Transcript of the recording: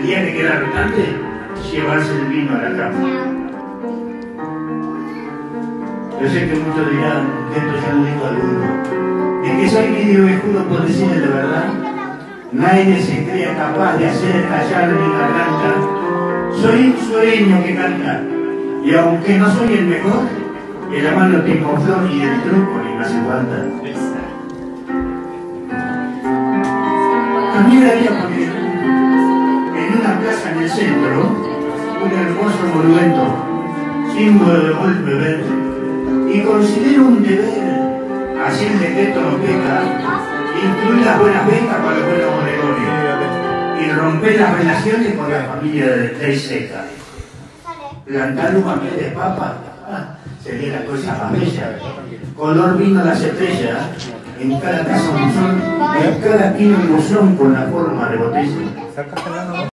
día que queda rotante, llevarse el vino a la cama. Yo sé que muchos dirán que esto ya lo dijo alguno. Es que soy medio viejudo por decirle la verdad. Nadie se crea capaz de hacer callar mi garganta. Soy un sueño que canta. Y aunque no soy el mejor, en la mano tengo flor y el truco ni me hace falta. También había poner en una plaza en el centro un hermoso monumento, símbolo de buen beber, y considero un deber, así el decreto no peca, incluir las buenas ventas para los buenos bodegones y romper las relaciones con la familia de Seca. Plantar un mamé de papa sería la cosa más bella. Color vino las estrellas, en cada casa un sol, en cada quino un buzón con la forma de botella.